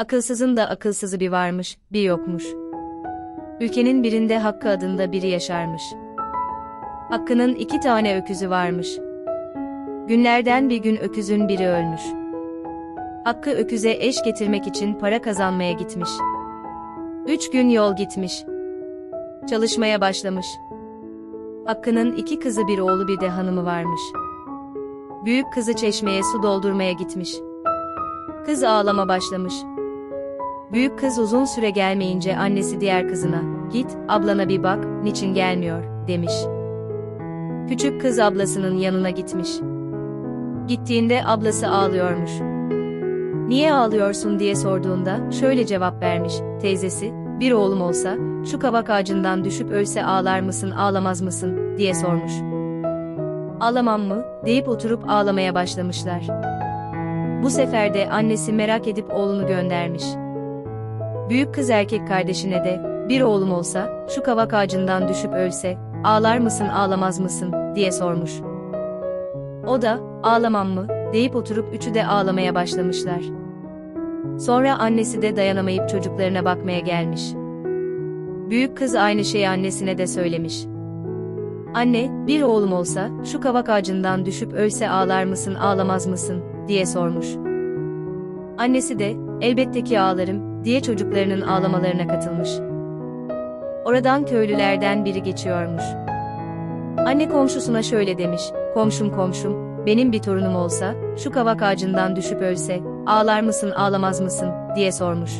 Akılsızın da akılsızı bir varmış, bir yokmuş. Ülkenin birinde Hakkı adında biri yaşarmış. Hakkı'nın 2 tane öküzü varmış. Günlerden bir gün öküzün biri ölmüş. Hakkı öküze eş getirmek için para kazanmaya gitmiş. 3 gün yol gitmiş. Çalışmaya başlamış. Hakkı'nın 2 kızı, bir oğlu, bir de hanımı varmış. Büyük kızı çeşmeye su doldurmaya gitmiş. Kız ağlama başlamış. Büyük kız uzun süre gelmeyince annesi diğer kızına, "Git, ablana bir bak, niçin gelmiyor?" demiş. Küçük kız ablasının yanına gitmiş. Gittiğinde ablası ağlıyormuş. "Niye ağlıyorsun?" diye sorduğunda şöyle cevap vermiş: "Teyzesi, bir oğlum olsa, şu kavak ağacından düşüp ölse ağlar mısın, ağlamaz mısın?" diye sormuş. "Ağlamam mı?" deyip oturup ağlamaya başlamışlar. Bu sefer de annesi merak edip oğlunu göndermiş. Büyük kız erkek kardeşine de, "Bir oğlum olsa, şu kavak ağacından düşüp ölse, ağlar mısın, ağlamaz mısın?" diye sormuş. O da, "Ağlamam mı?" deyip oturup üçü de ağlamaya başlamışlar. Sonra annesi de dayanamayıp çocuklarına bakmaya gelmiş. Büyük kız aynı şeyi annesine de söylemiş. "Anne, bir oğlum olsa, şu kavak ağacından düşüp ölse ağlar mısın, ağlamaz mısın?" diye sormuş. Annesi de, "Elbette ki ağlarım," diye çocuklarının ağlamalarına katılmış. Oradan köylülerden biri geçiyormuş. Anne komşusuna şöyle demiş: "Komşum komşum, benim bir torunum olsa, şu kavak ağacından düşüp ölse, ağlar mısın, ağlamaz mısın?" diye sormuş.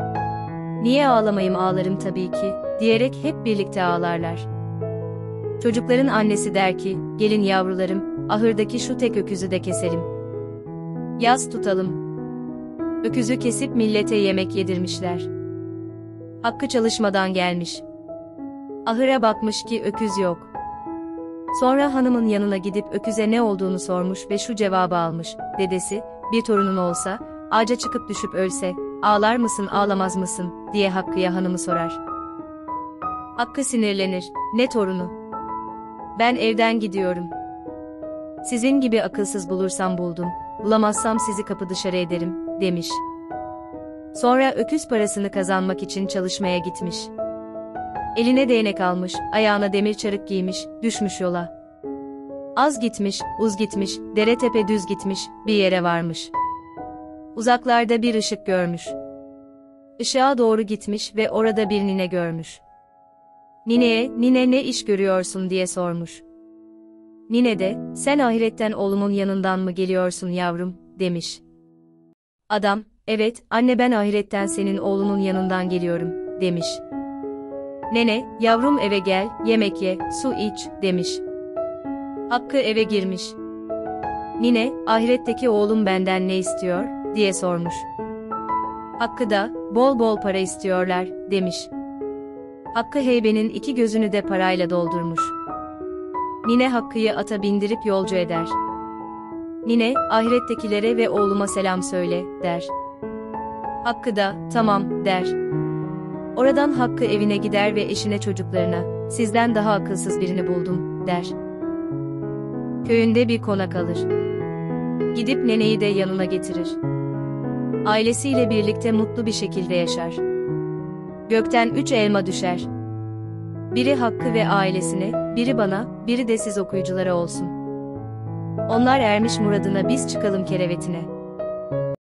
"Niye ağlamayayım, ağlarım tabii ki," diyerek hep birlikte ağlarlar. Çocukların annesi der ki, "Gelin yavrularım, ahırdaki şu tek öküzü de keselim. Yas tutalım." Öküzü kesip millete yemek yedirmişler. Hakkı çalışmadan gelmiş. Ahıra bakmış ki öküz yok. Sonra hanımın yanına gidip öküze ne olduğunu sormuş ve şu cevabı almış: "Dedesi, bir torunun olsa, ağaca çıkıp düşüp ölse, ağlar mısın, ağlamaz mısın?" diye Hakkı'ya hanımı sorar. Hakkı sinirlenir: "Ne torunu? Ben evden gidiyorum. Sizin gibi akılsız bulursam buldum, bulamazsam sizi kapı dışarı ederim," demiş. Sonra öküz parasını kazanmak için çalışmaya gitmiş. Eline değnek almış, ayağına demir çarık giymiş, düşmüş yola. Az gitmiş, uz gitmiş, dere tepe düz gitmiş, bir yere varmış. Uzaklarda bir ışık görmüş. Işığa doğru gitmiş ve orada bir nine görmüş. Nineye, "Nine, ne iş görüyorsun?" diye sormuş. Nine de, "Sen ahiretten oğlumun yanından mı geliyorsun yavrum?" demiş. Adam, "Evet, anne, ben ahiretten senin oğlunun yanından geliyorum," demiş. Nene, "Yavrum eve gel, yemek ye, su iç," demiş. Hakkı eve girmiş. Nine, "Ahiretteki oğlum benden ne istiyor?" diye sormuş. Hakkı da, "Bol bol para istiyorlar," demiş. Hakkı heybenin 2 gözünü de parayla doldurmuş. Nine Hakkı'yı ata bindirip yolcu eder. Nine, "Ahirettekilere ve oğluma selam söyle," der. Hakkı da, "Tamam," der. Oradan Hakkı evine gider ve eşine, çocuklarına, "Sizden daha akılsız birini buldum," der. Köyünde bir konak alır. Gidip neneyi de yanına getirir. Ailesiyle birlikte mutlu bir şekilde yaşar. Gökten 3 elma düşer. Biri Hakkı ve ailesine, biri bana, biri de siz okuyuculara olsun. Onlar ermiş muradına, biz çıkalım kerevetine.